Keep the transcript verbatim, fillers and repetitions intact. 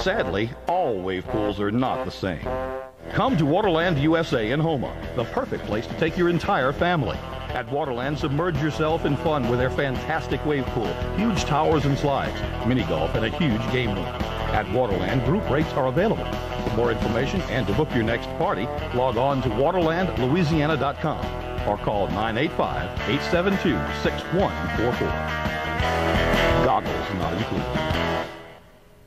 Sadly, all wave pools are not the same. Come to Waterland U S A in Houma, the perfect place to take your entire family. At Waterland, submerge yourself in fun with their fantastic wave pool, huge towers and slides, mini golf, and a huge game room. At Waterland, group rates are available. For more information and to book your next party, log on to waterland louisiana dot com or call nine eight five, eight seven two, six one four four. Goggles not included.